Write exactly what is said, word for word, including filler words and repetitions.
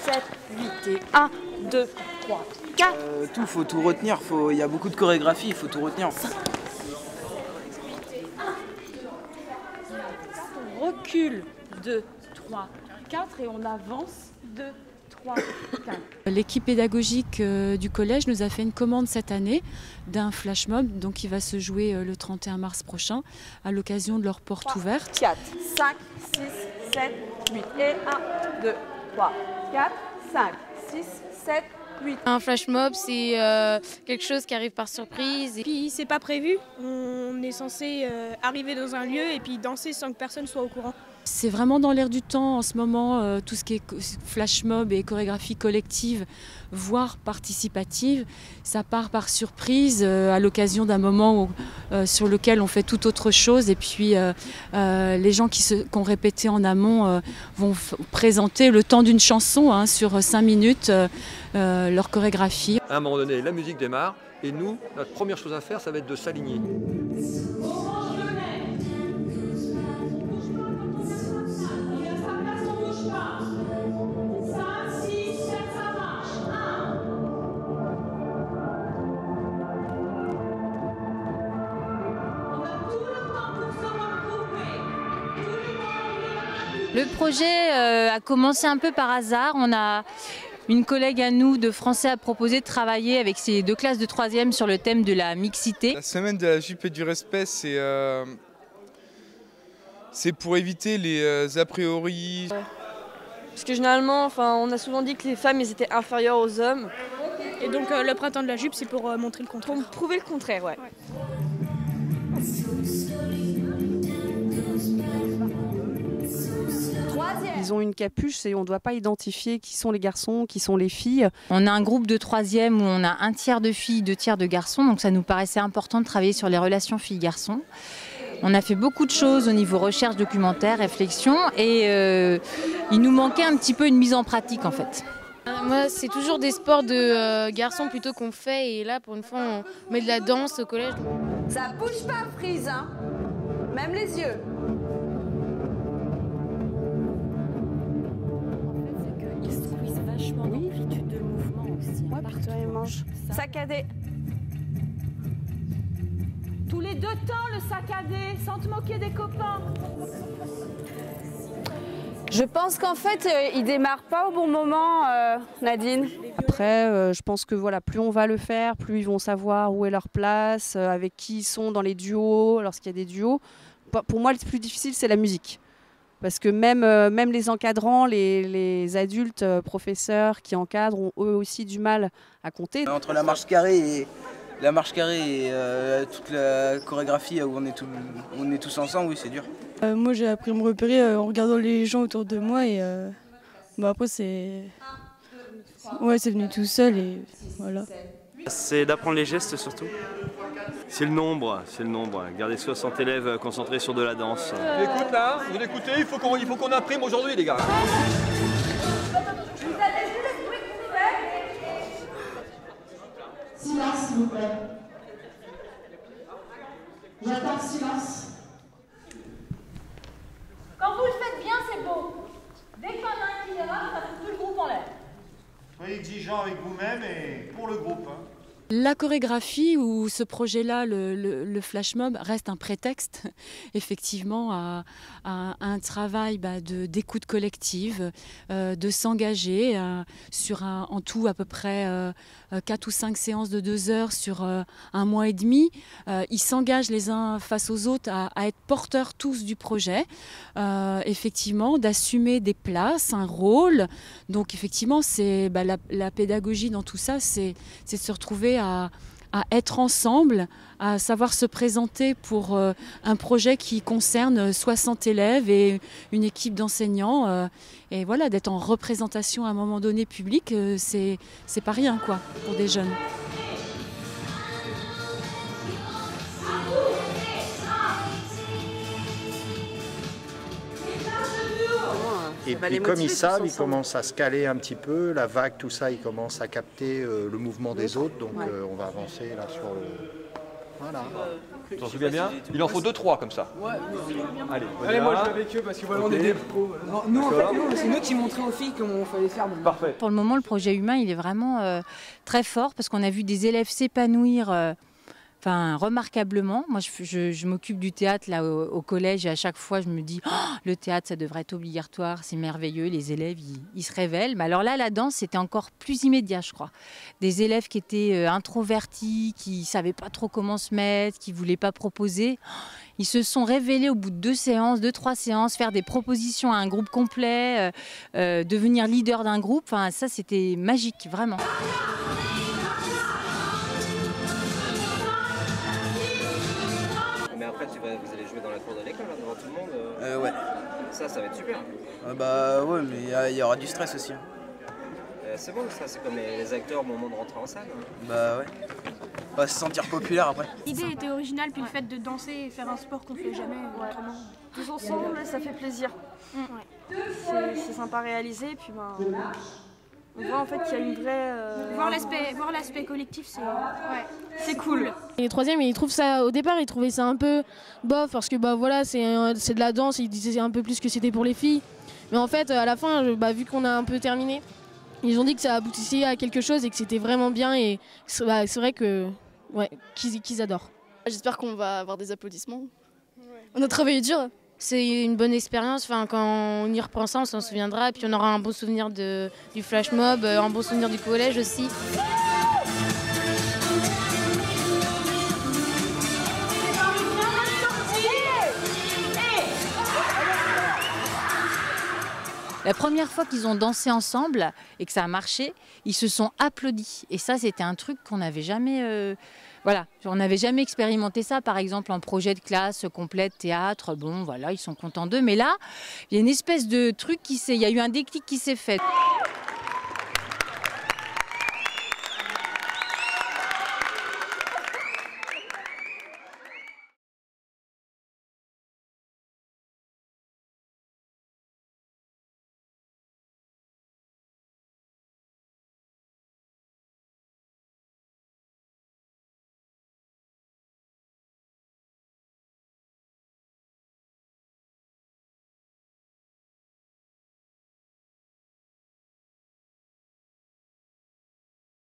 sept, huit et un, deux, trois, quatre. Euh, tout, faut tout retenir, faut... il y a beaucoup de chorégraphie, il faut tout retenir. On recule, deux, trois, quatre et on avance, deux, trois, quatre. L'équipe pédagogique du collège nous a fait une commande cette année d'un flash mob donc qui va se jouer le trente et un mars prochain à l'occasion de leur porte ouverte. quatre, cinq, six, sept, huit et un, deux, trois, quatre, cinq, six, sept, huit. Un flash mob, c'est euh, quelque chose qui arrive par surprise. Et puis c'est pas prévu, on est censé euh, arriver dans un lieu et puis danser sans que personne soit au courant. C'est vraiment dans l'air du temps en ce moment, euh, tout ce qui est flash mob et chorégraphie collective, voire participative. Ça part par surprise euh, à l'occasion d'un moment où, euh, sur lequel on fait tout autre chose. Et puis euh, euh, les gens qui, se, qui ont répété en amont euh, vont présenter le temps d'une chanson hein, sur cinq minutes euh, euh, leur chorégraphie. À un moment donné, la musique démarre et nous, notre première chose à faire, ça va être de s'aligner. Le projet euh, a commencé un peu par hasard. On a une collègue à nous de français a proposé de travailler avec ses deux classes de troisième sur le thème de la mixité. La semaine de la jupe et du respect, c'est euh, c'est pour éviter les euh, a priori. Parce que généralement, enfin, on a souvent dit que les femmes elles étaient inférieures aux hommes. Et donc euh, le printemps de la jupe, c'est pour euh, montrer le contraire. Pour prouver le contraire, ouais. ouais. Ils ont une capuche et on ne doit pas identifier qui sont les garçons, qui sont les filles. On a un groupe de troisième où on a un tiers de filles, deux tiers de garçons. Donc ça nous paraissait important de travailler sur les relations filles-garçons. On a fait beaucoup de choses au niveau recherche, documentaire, réflexion. Et euh, il nous manquait un petit peu une mise en pratique en fait. Moi, c'est toujours des sports de euh, garçons plutôt qu'on fait. Et là, pour une fois, on met de la danse au collège. Ça bouge pas, Frise, hein. Même les yeux. Oui, l'amplitude de mouvement aussi. Ouais, partout les manches. Saccadé. Tous les deux temps, le saccadé, sans te moquer des copains. Je pense qu'en fait, euh, il démarre pas au bon moment, euh, Nadine. Après, euh, je pense que voilà, plus on va le faire, plus ils vont savoir où est leur place, euh, avec qui ils sont dans les duos, lorsqu'il y a des duos. Pour moi, le plus difficile, c'est la musique. Parce que même, euh, même les encadrants, les, les adultes, euh, professeurs qui encadrent ont eux aussi du mal à compter. Entre la marche carrée et, la marche carrée et euh, toute la chorégraphie où on est, tout, on est tous ensemble, oui c'est dur. Euh, moi j'ai appris à me repérer euh, en regardant les gens autour de moi et euh, bah, après c'est ouais, c'est venu tout seul et voilà. C'est d'apprendre les gestes surtout. C'est le nombre, c'est le nombre. Garder soixante élèves concentrés sur de la danse. Vous l'écoutez là, vous l'écoutez, il faut qu'on il faut qu'on imprime aujourd'hui les gars. Silence s'il vous plaît. J'attends silence. Quand vous le faites bien, c'est beau. Dès qu'il y en a un qui démarre, ça fout tout le groupe en l'air. Soyez exigeant avec vous-même et pour le groupe. Hein. La chorégraphie ou ce projet-là, le, le, le flash mob, reste un prétexte effectivement à, à, à un travail bah, de, d'écoute collective, euh, de s'engager euh, sur un, en tout à peu près euh, quatre ou cinq séances de deux heures sur euh, un mois et demi. Euh, ils s'engagent les uns face aux autres à, à être porteurs tous du projet, euh, effectivement, d'assumer des places, un rôle. Donc effectivement, c'est bah, la, la pédagogie dans tout ça, c'est, c'est de se retrouver À, à être ensemble, à savoir se présenter pour euh, un projet qui concerne soixante élèves et une équipe d'enseignants. Euh, et voilà, d'être en représentation à un moment donné public, euh, c'est, c'est pas rien quoi, pour des jeunes. Et puis comme ils savent, ils commencent à se caler un petit peu, la vague, tout ça, ils commencent à capter euh, le mouvement des autres, donc euh, on va avancer là sur le... Voilà. Tu t'en souviens bien? Il en faut deux trois comme ça. Ouais. Allez, Allez, moi je vais avec eux parce que voilà, on est des pros. Nous, en fait, nous, c'est nous qui montrons aux filles comment il fallait faire. Parfait. Pour le moment, le projet humain, il est vraiment euh, très fort parce qu'on a vu des élèves s'épanouir euh, enfin, remarquablement. Moi, je, je, je m'occupe du théâtre là, au, au collège et à chaque fois, je me dis oh, le théâtre, ça devrait être obligatoire, c'est merveilleux, les élèves, ils, ils se révèlent. Mais alors là, la danse, c'était encore plus immédiat, je crois. Des élèves qui étaient euh, introvertis, qui ne savaient pas trop comment se mettre, qui ne voulaient pas proposer. Ils se sont révélés au bout de deux séances, deux, trois séances, faire des propositions à un groupe complet, euh, euh, devenir leader d'un groupe. Enfin, ça, c'était magique, vraiment. Mais après, tu vas, vous allez jouer dans la cour de l'école, devant tout le monde euh... Euh, ouais. Ça, ça va être super. Euh, bah ouais, mais il y, y aura du stress aussi. Hein. Euh, c'est bon, ça, c'est comme les, les acteurs au moment de rentrer en salle. Hein. Bah ouais. On va se sentir populaire après. L'idée était originale, puis le fait de danser et faire un sport qu'on fait jamais ouais. autrement. Tous ensemble, ça fait plaisir. Mmh. Ouais. C'est sympa à réaliser, puis ben, on voit en fait qu'il y a une vraie... Euh... Voir l'aspect voir l'aspect collectif, c'est ouais. c'est cool. Et les troisièmes, ils trouvent ça, au départ, ils trouvaient ça un peu bof, parce que bah voilà, c'est de la danse, ils disaient un peu plus que c'était pour les filles. Mais en fait, à la fin, bah, vu qu'on a un peu terminé, ils ont dit que ça aboutissait à quelque chose et que c'était vraiment bien, et bah, c'est vrai que ouais, qu'ils qu'ils adorent. J'espère qu'on va avoir des applaudissements. Ouais. On a travaillé dur. C'est une bonne expérience, enfin, quand on y reprend ça, on s'en souviendra, et puis on aura un bon souvenir de, du flash mob, un bon souvenir du collège aussi. La première fois qu'ils ont dansé ensemble et que ça a marché, ils se sont applaudis. Et ça, c'était un truc qu'on n'avait jamais... Euh, voilà, on n'avait jamais expérimenté ça, par exemple, en projet de classe, complète, théâtre. Bon, voilà, ils sont contents d'eux. Mais là, il y a une espèce de truc qui s'est... Il y a eu un déclic qui s'est fait.